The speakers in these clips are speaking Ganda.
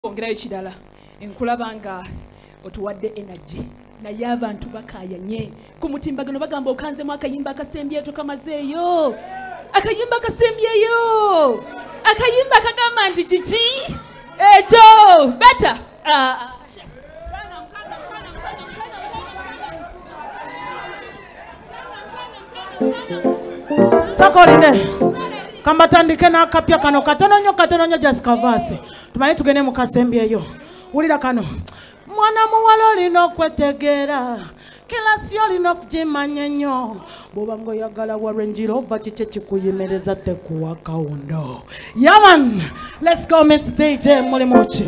ongerayo kirala enkulaba nga otuwadde energy naye abantu bakayanye ku mutimbagano bagamba okanzemu akayimba akasembyeyo tokamazeeyo akayimba akasembyeyo akayimba akagamba nti kiki ekyo beta sakoline kambatandike n'akapya kano katono nnyo Jessica Vasi tumanyi tugende mu kasembyeyo wulira kano mwana muwala olina okwetegeera kilasi olina okugimanya ennyo bw'oba ng'oyagala wa Range Rover kiki ekikuyimereza tekuwa kawundo yaman let's go Miss DJ mulimu ki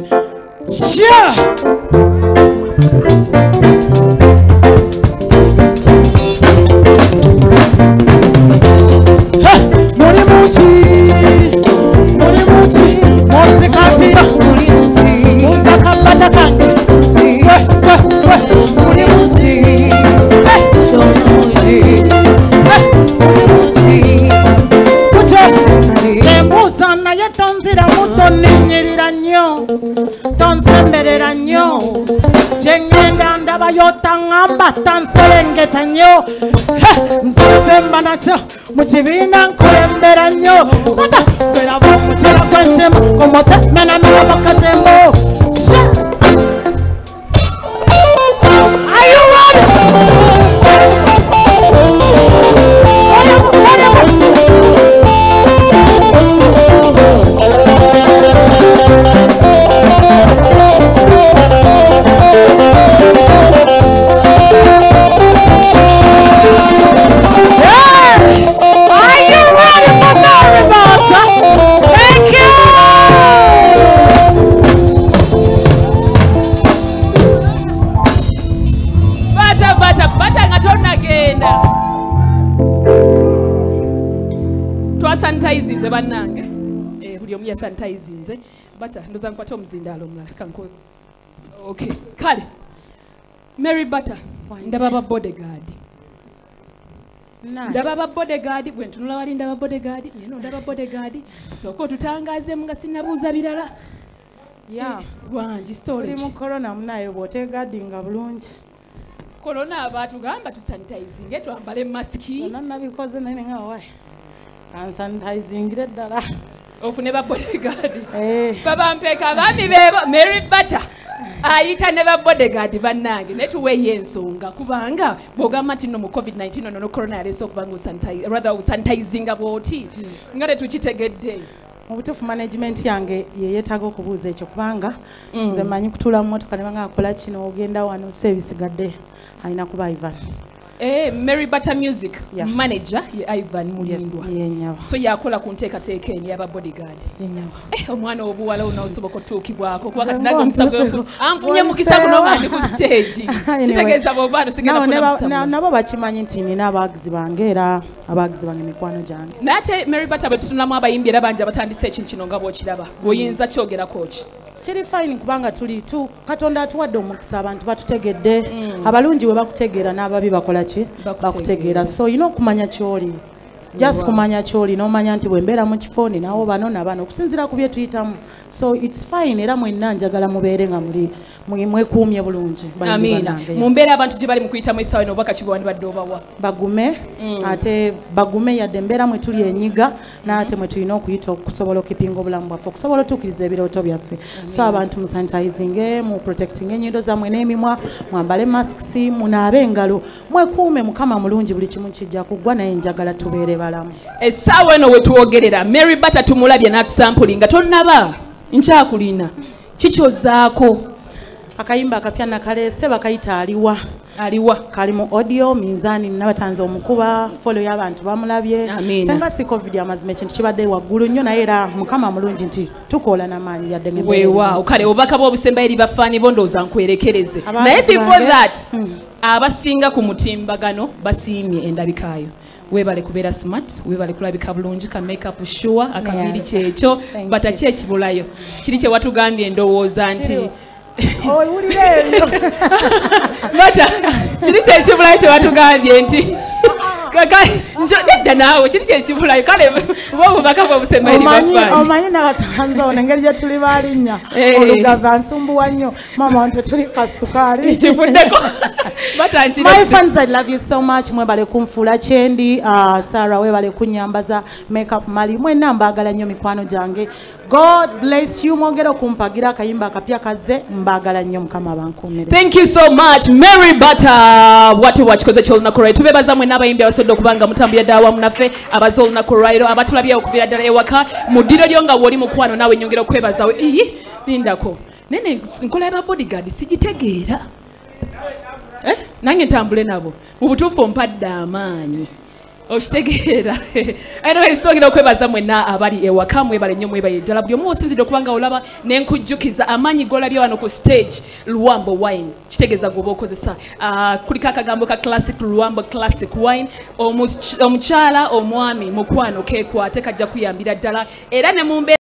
tonsemberera nnyo gyengenda ndaba yotangamba tanserengeta nnyo nzisemba nakyo mu kibiina nkulembera nnyo beraba omutira gwentema komotemenamira bakatembo sanitizinze bannange buli omu yasanitizinze bata ndoza nkwate omuzindaalo omulala kanko okay kale Mary Butter ndaba ba bodyguard ndaba ba bodyguard bwe ntunula wali ndaba bodyguard neno ndaba bodyguard soko tutangaze mga sinabuuza birala wangi storage mu corona munayo botegadinga bulungi corona abatugamba tusanitizinge twambale maski nabikoze nene nga wayi sanitizingire ddala ofune ba bodyguard babampeeka abaami bebo Mary Butter ayita ne ba bodyguard bannange netuweeyo ensonga kubanga bw'ogamba nti nno mu COVID-19 no corona yaleese okubanga osanitizinga bw'oti nga tetukitegedde mu butuufu management yange yeyeetaaga okubuuza ekyo kubanga nze mmanyi kutuula mu mmotoka ne banga akola kino ogenda wano service gadde alina kuba Ivan Mary Butter Music manager ye Ivan Mulindwa so yakola ku nteekateeka eni yaba bodyguard omwana obuwala onaosoboka otuukibwako kuba kati nago omusago anfunye mukisa guno nga ndi ku stage kitegeeza bw'obaano sigenda kufuna musago nabo bakimanyi nti nina abawagizi bange era abawagizi bange mikwano gyange naye ate Mary Butter bwe tutunulamu abayimbi era bangi abatandise ekintu kino nga bw'okiraba bw'oyinza kyogerako ki kiri fine kubanga tuli Katonda atuwadde omukisa abantu batutegedde abalungi bwe bakutegeera n'ababi bakola ki bakutegeera so olina okumanya kyoli just kumanya kyoli n'omanya nti bwe mbeera mu kifo ninawo bano nabano okusinziira ku bye tuyitamu so it's fine era mwenna njagala mubeere nga mwekuumye bulungi amiina mu mbeera abantu gye bali mu kuyitamu essaawa eno obubaka ki bwandibadde obawa bagume ate bagume yadde embeera mwe tuli enyiga n'ate mwe tulina okuyita okusobola okipinga obulamu bwaffe okusobola otuukiriza ebirooto byaffe so abantu mu sanitizinge mu protecting ennyindo zammwe n'emimwa mwambale masks munaabe engalo mwekuume mukama mulungi buli kimu kijja kuggwa naye njagala tubeere balamu essaawa eno we twogerera Mary Butter tumulabye n'atusampulinga tonnaba nkyakulina kikyozaako akayimba akapya nakaleese bakayita aliwa kali mu audio minzaani nabatanze omukuba follow y'abantu bamulabye senga si covid amazima ekintu kibadde waggulu nnyo naye era mukama mulungi nti tukola n'amaanyi yadde weewaawo kale obubaka bw'obusemba eri bafaani bo ndowooza nkwerekereze naye before that abasinga ku mutimbagano basiimye endabikaayo webale kubeera smart webale kulabika bulungi ka makeup sure akabiri kyekyo bataki ekibulayo kiri kye watugambye endowooza nti owulire ebyo bata kiri kyekibulayo kye watugambye nti nedda naawe kiri kyekibulayo kale bo bubaka bwobusemba eri bafaani omanyi nabatanzone engeri gye tuli balinnya olugava nsumbuwa nnyo mama wante tuli kasukaali kivuddeko My fans, I love you so much. Mwebale kumfula chendi, Sarah webale kunyambaza makeup mali. Mwena mbagala nnyo mikwano jange. God bless you. Mwongera kumpagira kayimba kapya kaze mbagala nnyo mukama bankumire. Thank you so much. Mary Butter. Watu wachikoze cholu nakurai. Tubebaza mwe n'abayimbi abasodo kubanga mutambulira dawa munafe abazolu nakurairo abatulabya okuvira ddala ewaka mudiro lyonga woli mukwano nawe nyongera kwebaza we. Lindako. Nene nkola ya bodyguard sigitegeera. Nange ntambule nabo mu butuufu ompadde amaanyi okitegeera anyways twogera okwebaza mwenna abali ewaka mwebale nnyo mwebale ddala buli omu osinzidde okubanga olaba nenkujjukiza amaanyi golabye wano ku stage Luambo wine kitegeeza gwoba okozesa kuliko akagambo ka classic Luambo classic wine omukyala omwami mukwano keekwate kajja kuyambira ddala era ne mumbe